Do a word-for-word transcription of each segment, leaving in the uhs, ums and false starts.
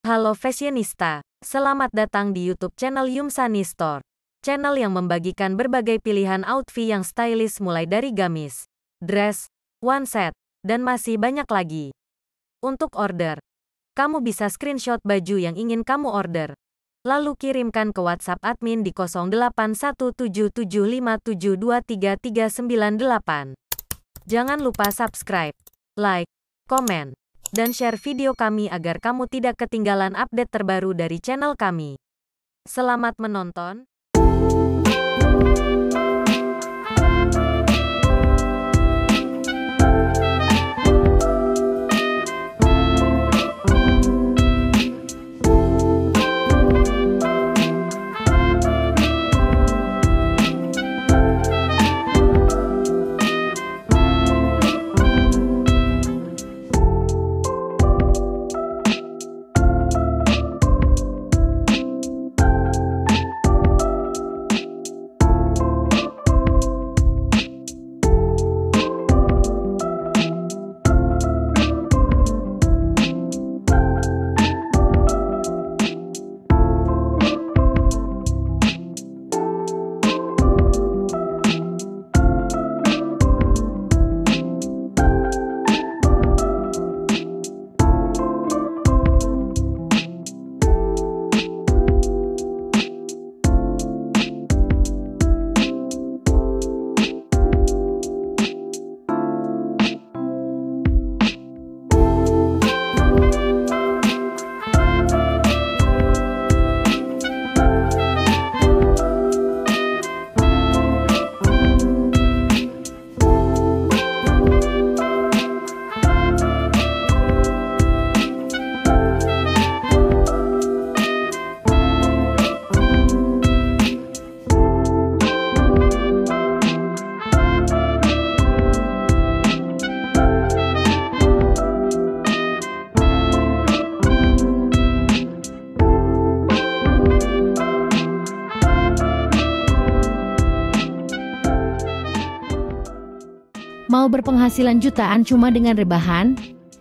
Halo fashionista, selamat datang di YouTube channel Yumsani Store. Channel yang membagikan berbagai pilihan outfit yang stylish mulai dari gamis, dress, one set, dan masih banyak lagi. Untuk order, kamu bisa screenshot baju yang ingin kamu order. Lalu kirimkan ke WhatsApp admin di nol delapan satu tujuh tujuh lima tujuh dua tiga tiga sembilan delapan. Jangan lupa subscribe, like, komen, dan share video kami agar kamu tidak ketinggalan update terbaru dari channel kami. Selamat menonton! Mau berpenghasilan jutaan cuma dengan rebahan?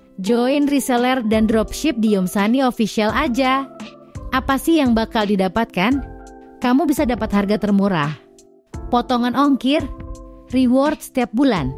Join reseller dan dropship di Yumsani Official aja. Apa sih yang bakal didapatkan? Kamu bisa dapat harga termurah, potongan ongkir, reward setiap bulan,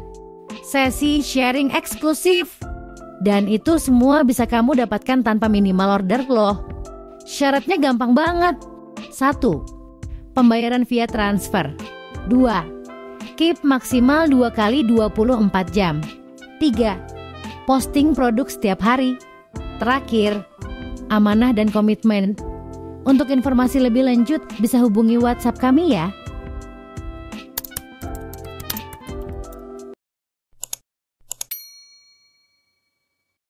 sesi sharing eksklusif, dan itu semua bisa kamu dapatkan tanpa minimal order loh. Syaratnya gampang banget. satu. Pembayaran via transfer. dua. Keep maksimal dua kali dua puluh empat jam. tiga. Posting produk setiap hari. Terakhir, amanah dan komitmen. Untuk informasi lebih lanjut bisa hubungi WhatsApp kami ya.